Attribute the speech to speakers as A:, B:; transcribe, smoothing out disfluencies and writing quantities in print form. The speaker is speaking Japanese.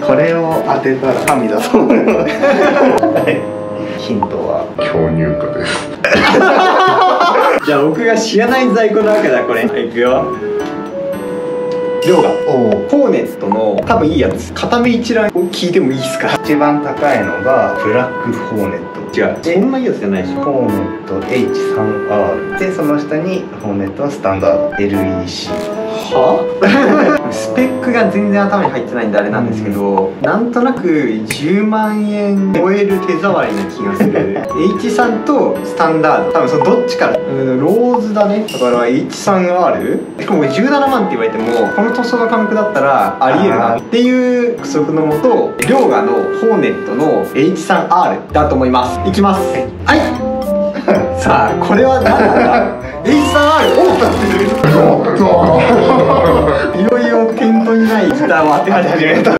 A: これを当てたら神だと思います。ヒントは
B: 強乳化です。
C: じゃあ僕が知らない在庫なわけだこれ。いくよ。量がホーネットの多分いいやつ、片目一覧を聞いてもいいですか？
A: 一番高いのがブラックホーネット。
C: 違う、そんないいやつじゃないでしょ。
A: ホーネット H3R で、その下にホーネットのスタンダード LEC。
C: はスペックが全然頭に入ってないんであれなんですけど、なんとなく10万円超える手触りな気がする。H3 とスタンダード、多分そのどっちから、ローズだね。だから H3R しかも17万って言われても、この塗装の価格だったらありえるなっていう憶測のもと、遼河のホーネットの H3R だと思います。いきます。はいさあこれは何なんだ。H3R おっいよいよ検討にないギターを当て始めた。